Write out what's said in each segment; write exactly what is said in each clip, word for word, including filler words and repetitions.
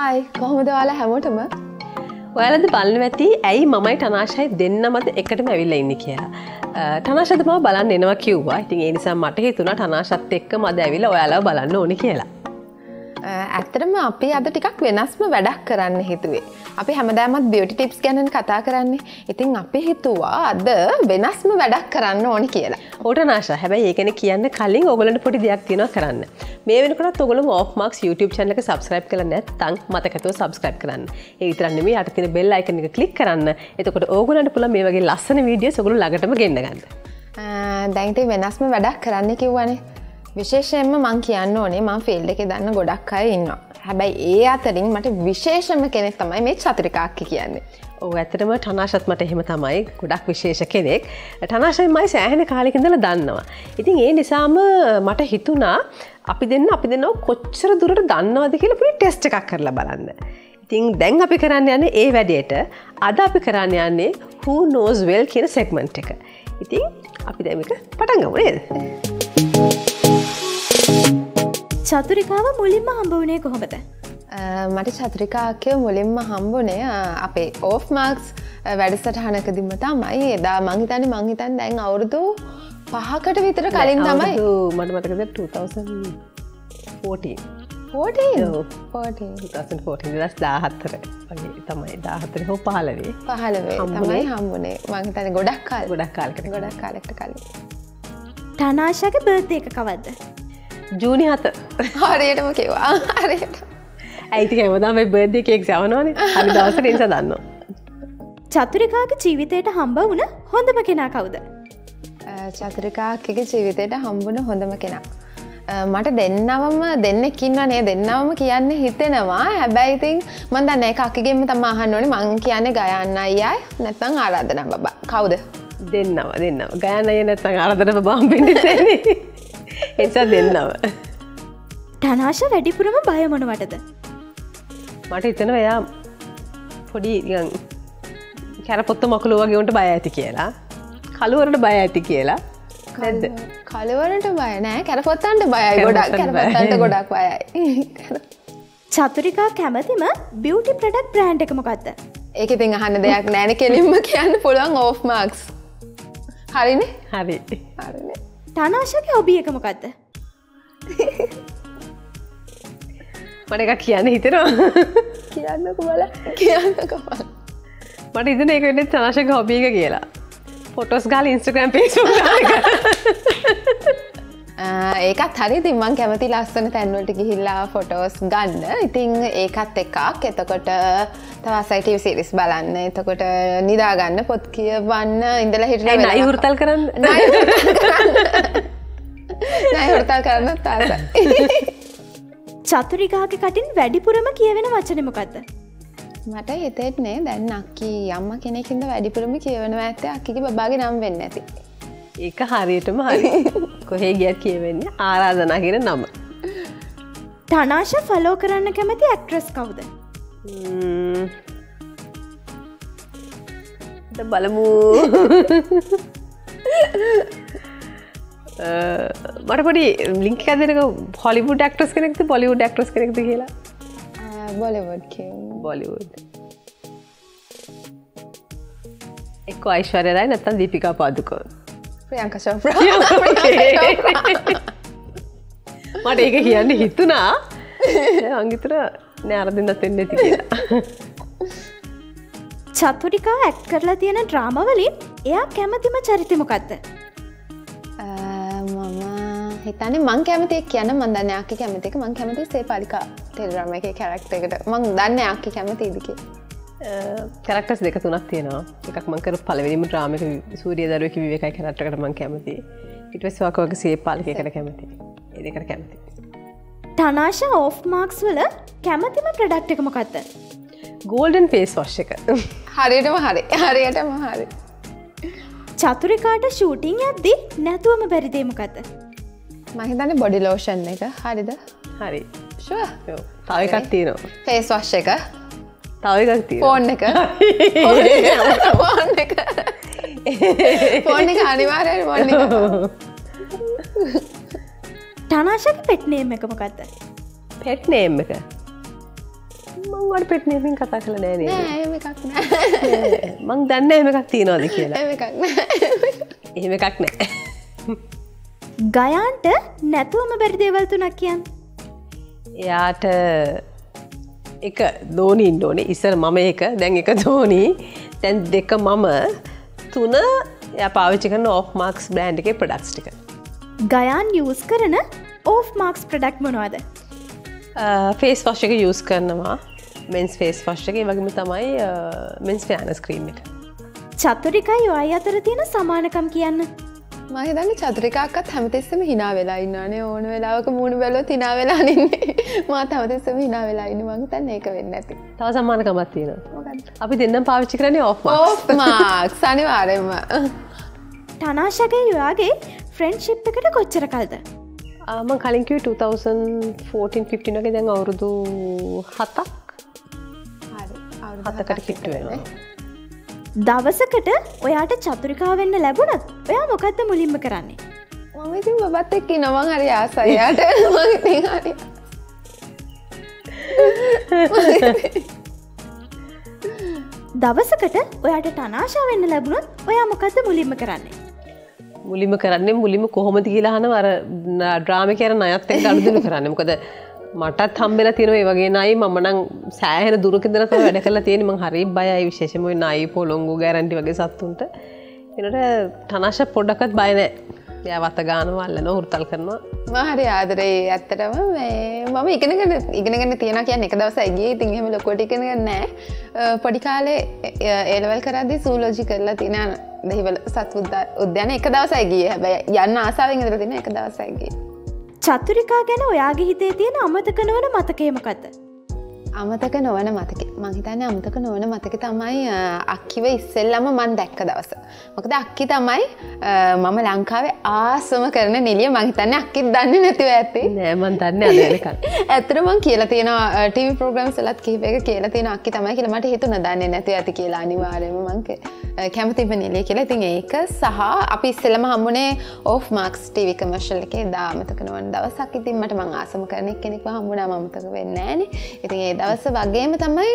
Hi කොහොමද ඔයාලා හැමෝටම? ඔයාලද බලන්න ඇති ඇයි මමයි ටනාෂයි දෙන්නමද එකටම ඇවිල්ලා ඉන්නේ කියලා. ටනාෂද මම බලන්න එනවා කිව්වා. ඉතින් ඒ නිසා මට හිතුණා ටනාෂත් එක්කම අද ඇවිල්ලා ඔයාලව බලන්න ඕනේ කියලා. ඇත්තටම අපි අද ටිකක් වෙනස්ම වැඩක් කරන්න හිතුවේ. අපි හැමදාමත් බියුටි ටිප්ස් ගැන කතා කරන්නේ. ඉතින් අපි හිතුවා අද වෙනස්ම වැඩක් කරන්න ඕනේ කියලා. ඔව් ටනාෂා. හැබැයි ඒ කෙනේ කියන්න කලින් ඔයගොල්ලන්ට පොඩි දෙයක් තියෙනවා කරන්න. මේ වෙනකොටත් ඔයගොල්ලෝ Offmarks YouTube channel එක subscribe කරලා නැත්නම් මතකතුව subscribe කරන්න. ඒ විතරක් නෙමෙයි යට තියෙන bell icon එක click කරන්න. එතකොට ඕගොල්ලන්ට පුළුවන් මේ වගේ ලස්සන වීඩියෝස් ඔයගොල්ලෝ ළඟටම ගෙන්න ගන්න. දැන් ඉතින් වෙනස්ම වැඩක් කරන්න කිව්වනේ. විශේෂයෙන්ම මං කියන්න ඕනේ මම ෆීල්ඩ් එකේ දන්න ගොඩක් අය ඉන්නවා. හැබැයි ඒ අතරින් මට විශේෂම කෙනෙක් තමයි මේ චතුරිකා අක්කි කියන්නේ. ඔව් ඇත්තටම ටනාෂත් මට එහෙම තමයි ගොඩක් විශේෂ කෙනෙක්. ටනාෂයි මයි සෑහෙන කාලෙක ඉඳලා දන්නවා. ඉතින් ඒ නිසාම මට හිතුණා අපි දෙන්න අපි දෙන්නව කොච්චර දුරට දන්නවද කියලා පොඩි ටෙස්ට් එකක් කරලා බලන්න. ඉතින් දැන් අපි කරන්න යන්නේ ඒ වැඩේට අද අපි කරන්න යන්නේ who knows well කියන segment එක. ඉතින් අපි දැන් මේක පටන් ගමු නේද? චතුරිකාව මුලින්ම හම්බ වුණේ කොහොමද? මට චතුරිකා අක්කේ මුලින්ම හම්බුනේ අපේ Offmarks වැඩසටහනකදීම තමයි. එදා මං හිතන්නේ මං හිතන්නේ දැන් අවුරුදු පහකට විතර කලින් තමයි. මට මතකද two thousand fourteen fourteen fourteen දෙදහස් දාහතර වගේ තමයි දාහතර හෝ පහළොව පහළොව තමයි හම්බුනේ. මං හිතන්නේ ගොඩක් කාලෙ ගොඩක් කාලෙකට ගොඩක් කාලෙකට කලින්. ටනාෂාගේ බර්ත්ඩේ එක කවද්ද? ජූනි හත. හරියටම කිව්වා. හරියට. ඇයි ඉතින් හැමදාම මේ බර්ත්ඩේ කේක් යවනවනේ. හරි දවසට ඉන්ස දන්නවා. චතුරිකාගේ ජීවිතේට හම්බ වුණ හොඳම කෙනා කවුද? චතුරිකා අක්කගේ ජීවිතේට හම්බුණ හොඳම කෙනා. මට දෙන්නවම දෙන්නෙක් ඉන්නවා නේ දෙන්නවම කියන්න හිතෙනවා. හැබැයි ඉතින් මම දන්නේ ඒක අක්කගෙම තමයි අහන්න ඕනේ. මං කියන්නේ ගයන්න අයියා නැත්නම් ආරාධනා බබා. කවුද? දෙන්නව දෙන්නව. ගයන්න අයියා නැත්නම් ආරාධනා බබා හම්බෙන්නේ නැහැ. එනිසා දෙන්නව. ටනාෂා වැඩිපුරම බය මොනවටද? මට හිතෙනවා එයා පොඩි නිකන් කැරපොත්ත මකුළු වගේ උන්ට බය ඇති කියලා. කළුවරට බය ඇති කියලා. නැද්ද? කළුවරට බය නෑ. කැරපොත්තන්ට බයයි ගොඩක්. කැරපොත්තන්ට ගොඩක් බයයි. චතුරිකා කැමතිම බියුටි ප්‍රොඩක්ට් බ්‍රෑන්ඩ් එක මොකක්ද? ඒක ඉතින් අහන්න දෙයක් නෑනේ. කෙලින්ම කියන්න පුළුවන් Offmarks. හරිනේ? හරි. හරිනේ. ටනාෂාගේ හොබි එක මොකක්ද? මට එකක් කියන්න හිතෙනවා. කියන්නකෝ බලන්න. කියන්නකෝ බලන්න. මට හිතෙනවා ඒක වෙන්නේ ටනාෂාගේ හොබි එක කියලා. ෆොටෝස් ගාලා Instagram page එක ගාලා. ඒකත් හරි. ඉතින් මම කැමති ලස්සන තැන් වලට ගිහිල්ලා ෆොටෝස් ගන්න. ඉතින් ඒකත් එකක්. එතකොට තව I T V series බලන්න. එතකොට නිදා ගන්න, පොත් කියවන්න, ඉඳලා හිටලා නයි හුරතල් කරන්න. නයි හුරතල් කරන්න. නයි හුරතල් කරන්න තාසයි. චතුරිකාගේ කටින් වැඩිපුරම කියවෙන වචනේ මොකද්ද? මට හිතෙන්නේ දැන් අක්කි අම්මා කෙනෙක්ින්ද වැඩිපුරම කියවෙනවා ඇත්තේ අක්කිගේ බබාගේ නම වෙන්නේ නැති. ඒක හරියටම හරි. කොහේ ගියත් කියවෙන්නේ ආරාධනා කියන නම. ටනාෂා ෆලෝ කරන්න කැමති ඇක්ට්‍රස් කවුද? ම්ම්. ද බලමු. මට පොඩි ලින්ක් එකක් දෙන්නකෝ හොලිවුඩ් ඇක්ට්‍රස් කෙනෙක්ද බොලිවුඩ් ඇක්ට්‍රස් කෙනෙක්ද කියලා? බොලිවුඩ් කියමු. බොලිවුඩ්. එක්ක අයිශ්වර්යා රායි නැත්නම් දීපිකා පාදුකෝන්. ප්‍රියංකා චෝප්‍රා. මට ඒක කියන්න හිතුණා. මං හිතුණ නෑ අර දෙන්නත් වෙන්නේ නැති කියලා. චතුරිකා ඇක්ට් කරලා තියෙන ඩ්‍රාමා වලින් එයා කැමතිම චරිතය මොකක්ද? මම හිතන්නේ මං කැමති එක කියන්න මං දන්නේ අක්කි කැමති එක. මං කැමති සේපාලිකා ටෙලිග්‍රෑම් එකේ කැරක්ටර් එකට. මං දන්නේ අක්කි කැමතිද කියලා. කැරක්ටර්ස් දෙක තුනක් තියෙනවා. එකක් මං කරපු පළවෙනිම ඩ්‍රාමා එක සූර්ය දරුවෙක් විවේකයි කැරක්ටර් එකට මං කැමතියි. ඊට පස්සේ වකවක සේපාලිකයකට කැමතියි. ඒ දෙකට කැමතියි. ටනාෂා Offmarks වල කැමතිම ප්‍රොඩක්ට් එක මොකක්ද? ගෝල්ඩන් ෆේස් වොෂ් එක. හරියටම හරි. හරියටම හරි. චතුරිකාට ෂූටින් යද්දි නැතුවම බැරි දේ මොකද්ද? මම හිතන්නේ බොඩි ලෝෂන් එක. හරිද? හරි. ෂුවර්. ඔව්. තව එකක් තියෙනවා. ෆේස් වොෂ් එක. තව එකක් තියෙනවා. ෆෝන් එක. ෆෝන් එක. ෆෝන් එක අනිවාර්යයෙන් ෆෝන් එක. ටනාෂාගේ පෙට් නේම් එක මොකද්ද? පෙට් නේම් එක. මං වට පෙට් නේමින් කතා කළා නෑ නේද? නෑ එහෙම එකක් නෑ. මං දන්නේ එහෙම එකක් තියනවාද කියලා. එහෙම එකක් නෑ. එහෙම එකක් නෑ. ගයාන්ට නැතුවම බැරි දේවල් තුනක් කියන්න. එයාට එක දෝනි ඉන්න ඕනේ. ඉස්සර මම එක, දැන් එක දෝනි. දැන් දෙක මම, තුන එයා පාවිච්චි කරන Offmarks brand එකේ products ටික. ගයාන් යූස් කරන Offmarks product මොනවද? ෆේස් වොෂ් එක යූස් කරනවා. මෙන්ස් ෆේස් වොෂ් එක, ඒ වගේම තමයි මෙන්ස් ෆෙයාර්නස් ක්‍රීම් එක. චතුරිකයි ඔයයි අතර තියෙන සමානකම් කියන්න. මම හිතන්නේ චතුරිකාක්කත් හැමතිස්සෙම hina වෙලා ඉන්නවනේ. ඕන වෙලාවක මූණ බැලුවොත් hina වෙලා ඉන්නේ. මාත් හැමතිස්සෙම hina වෙලා ඉන්නේ. මම හිතන්නේ ඒක වෙන්නේ නැති. තව සමානකමක් තියෙනවා. මොකක්ද? අපි දෙන්නම් පාවිච්චි කරන්නේ Offmarks. Offmarks අනිවාර්යයෙන්ම. ටනාෂාගේ ඔයාගේ ෆ්‍රෙන්ඩ්ෂිප් එකට කොච්චර කල්ද? මම කලින් කිව්වේ two thousand fourteen fifteen වගේ දැන් අවුරුදු හතක්. හරි. හතකට කිට්ටු වෙනවා. දවසකට ඔයාට චතුරිකා වෙන්න ලැබුණත් ඔයා මොකද්ද මුලින්ම කරන්නේ? මම ඉතින් බබත් එක්ක ඉන්නවා. මං හරි ආසයි යාට. මං ඉතින් හරි. දවසකට ඔයාට ටනාෂා වෙන්න ලැබුණොත් ඔයා මොකද්ද මුලින්ම කරන්නේ? මුලින්ම කරන්නේ මුලින්ම කොහොමද කියලා අහනවා. අර ඩ්‍රාමා කියන ණයත් එක්ක අනුදින කරන්නේ. මොකද මටත් හම්බෙලා තියෙන මේ වගේ ණයි මම නම් සෑහෙන දුරක ඉඳලා තමයි වැඩ කරලා තියෙන්නේ. මං හරි බයයි විශේෂයෙන්ම ওই ණයි පොළොංගු ගැරන්ටි වගේ සත්තුන්ට. ඒනට ටනාෂා පොඩ්ඩක්වත් බය නැහැ. එයා වත ගන්නවා අල්ලනවා හුරුතල් කරනවා. මම හරි ආදරේ ඇත්තටම මේ මම ඉගෙනගෙන ඉගෙනගෙන තියනවා කියන්නේ එක දවසයි ගියේ. ඉතින් එහෙම ලොකුවට ඉගෙනගෙන නැහැ. පොඩි කාලේ ඒ ලෙවල් කරද්දී සූලොජි කරලා තියෙන දෙහිවල සත් උද්‍යානයේ එක දවසයි ගියේ. හැබැයි යන්න ආසාවෙන් ඉඳලා තියෙන එක දවසයි ගියේ. චතුරිකා ගැන ඔයාගේ හිතේ තියෙන අමතක නොවන මතකය මොකද්ද? අමතක නොවන මතකේ මං හිතන්නේ අමතක නොවන මතකේ තමයි අක්කිව ඉස්සෙල්ලම මං දැක්ක දවස. මොකද අක්කි තමයි මම ලංකාවේ ආසම කරන නිලිය. මං හිතන්නේ අක්කිත් දන්නේ නැතිව ඇති. නෑ මං දන්නේ අද වෙනකන්. ඇත්තට මං කියලා තියෙනවා ටීවී ප්‍රෝග්‍රෑම්ස් වලත් කිහිපයක කියලා තියෙනවා අක්කි තමයි කියලා. මට හිතුණා දන්නේ නැතිව ඇති කියලා. අනිවාර්යයෙන්ම මං කැමතිම නිලිය කියලා. ඉතින් ඒක සහ අපි ඉස්සෙල්ලම හම්බුනේ Offmarks ටීවී කමර්ෂල් එකේ දා අමතක නොවන දවසක්. ඉතින් මට මං ආසම කරන කෙනෙක්ව හම්බුණාම අමතක වෙන්නේ නෑනේ. ඉතින් ඒ දවස වගේම තමයි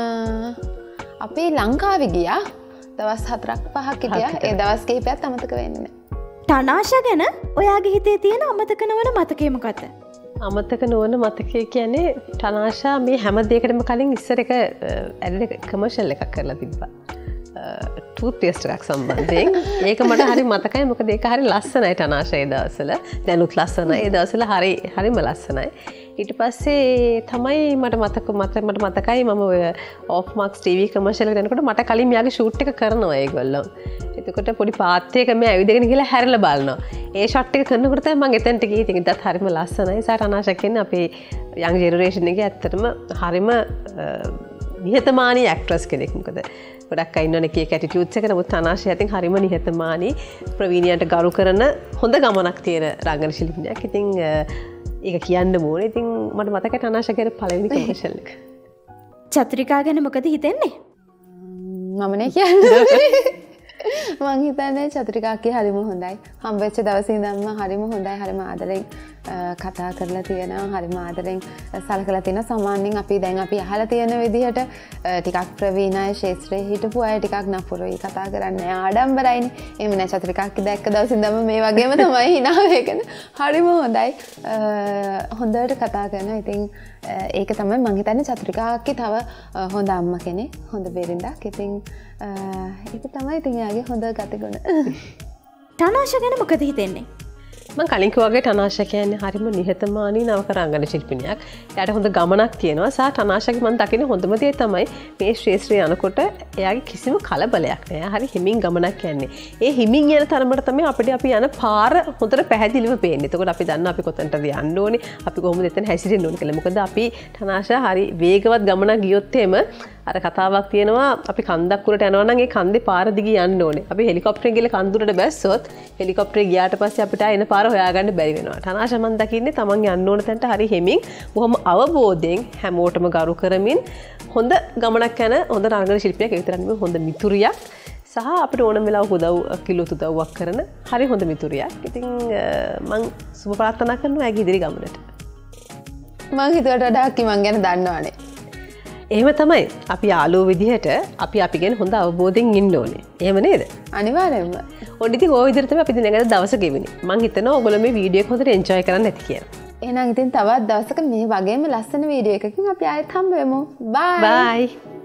අපි ලංකාවෙ ගියා. දවස් හතරක් පහක් හිටියා. ඒ දවස් කිහිපයත් අමතක වෙන්නේ නැහැ. ටනාෂා ගැන ඔයාගේ හිතේ තියෙන අමතක නොවන මතකය මොකද්ද? අමතක නොවන මතකය කියන්නේ ටනාෂා මේ හැම දෙයකටම කලින් ඉස්සර එක ඇඩ් කමර්ෂල් එකක් කරලා තිබ්බා. ටූත් පේස්ට් එකක් සම්බන්ධයෙන්. ඒක මට හරි මතකයි. මොකද ඒක හරි ලස්සනයි ටනාෂා ඒ දවස්වල. දැනුත් ලස්සනයි. ඒ දවස්වල හරි හරිම ලස්සනයි. ඊට පස්සේ තමයි මට මතක මත මට මතකයි මම ඔය Offmarks ටීවී කමර්ෂල් එක දෙනකොට මට කලින් මෙයාගේ ෂූට් එක කරනවා ඒගොල්ලෝ. එතකොට පොඩි පාත්තයක මම ඇවිදගෙන ගිහලා හැරලා බලනවා. ඒ ෂොට් එක කරනකොට තමයි මම එතනට ගියේ. ඉතින් ඒකත් හරිම ලස්සනයි. සාර ටනාෂා කියන්නේ අපේ යං ජෙනරේෂන් එකේ ඇත්තටම හරිම නිහතමානී ඇක්ට්‍රස් කෙනෙක්. මොකද ගොඩක් අය ඉන්නවනේ කීක ඇටිටියුඩ්ස් එක. නමුත් ටනාෂා ඉතින් හරිම නිහතමානී ප්‍රවීණයන්ට ගරු කරන හොඳ ගමනක් තියෙන රංගන ශිල්පිනියක්. ඉතින් ඒක කියන්න ඕනේ. ඉතින් මට මතකයි ටනාෂා කියන පළවෙනි කමර්ෂල් එක. චතුරිකා ගැන මොකද හිතෙන්නේ? මම නේ කියන්නේ. මං හිතන්නේ චතුරිකා අක්කේ හරිම හොඳයි. හම්බෙච්ච දවසේ ඉඳන්ම හරිම හොඳයි. හරිම ආදරෙන් කතා කරලා තියෙනවා. හරිම ආදරෙන් සලකලා තියෙනවා. සාමාන්‍යයෙන් අපි දැන් අපි අහලා තියෙන විදිහට ටිකක් ප්‍රවීණයි ශේත්‍රයේ හිටපු අය ටිකක් නපුරුයි කතා කරන්නේ ආඩම්බරයිනේ. එහෙම නෑ චතුරිකා අක්කේ දැක්ක දවසේ ඉඳන්ම මේ වගේම තමයි hina වෙගෙන. හරිම හොඳයි. හොඳට කතා කරනවා. ඉතින් ඒක තමයි මං හිතන්නේ චතුරිකා අක්කේ තව හොඳ අම්මා කෙනෙක්. හොඳ බිරිඳක්. ඉතින් ඒක තමයි ඉතින් එයාගේ හොඳ ගතිගුණ. ටනාෂා ගැන මොකද හිතෙන්නේ? මම කලින් කිව්වා වගේ ටනාෂා කියන්නේ හරිම නිහතමානී නවක රංගන ශිල්පිනියක්. එයාට හොඳ ගමනක් තියෙනවා. සහ ටනාෂාගේ මම දකින්නේ හොඳම දේ තමයි මේ ශ්‍රේෂ්ඨය යනකොට එයාගේ කිසිම කලබලයක් නෑ. එයා හරි හිමින් ගමනක් යන්නේ. ඒ හිමින් යන තරමට තමයි අපිට අපි යන පාර හොඳට පැහැදිලිව පේන්නේ. එතකොට අපි දන්නවා අපි කොතනටද යන්න ඕනේ. අපි කොහොමද එතන හැසිරෙන්න ඕනේ කියලා. මොකද අපි ටනාෂා හරි වේගවත් ගමනක් ගියොත් එම අර කතාවක් තියෙනවා අපි කන්දක් උඩට යනවා නම් ඒ කන්දේ පාර දිගේ යන්න ඕනේ. අපි හෙලිකොප්ටරෙන් ගිහලා කන්ද උඩට බැස්සොත් හෙලිකොප්ටරේ ගියාට පස්සේ අපිට එන පාර හොයාගන්න බැරි වෙනවා. ටනාෂා මන් දකින්නේ තමන් යන්න ඕන තැනට හරි හිමින් බොහොම අවබෝධයෙන් හැමෝටම ගරු කරමින් හොඳ ගමනක් යන හොඳ රංගන ශිල්පියෙක්. ඒ විතරක් නෙවෙයි හොඳ මිතුරියක් සහ අපිට ඕනම වෙලාවක උදව් කිලෝත් උදව්වක් කරන හරි හොඳ මිතුරියක්. ඉතින් මං සුබ ප්‍රාර්ථනා කරනවා ඇගේ ඉදිරි ගමනට. මං හිතුවට වඩා අක්කි මං ගැන දන්නවනේ. එහෙම තමයි අපි යාළුවෝ විදිහට අපි අපි ගැන හොඳ අවබෝධයෙන් ඉන්න ඕනේ. එහෙම නේද? අනිවාර්යෙන්ම. ඔන්න ඉතින් ওই විදිහට තමයි අපි දිනකට දවස ගෙවන්නේ. මං හිතනවා ඔයගොල්ලෝ මේ වීඩියෝ එක හොඳට එන්ජොයි කරන්න ඇති කියලා. එහෙනම් ඉතින් තවත් දවසක මේ වගේම ලස්සන වීඩියෝ එකකින් අපි ආයෙත් හම්බ වෙමු. බයි. බයි.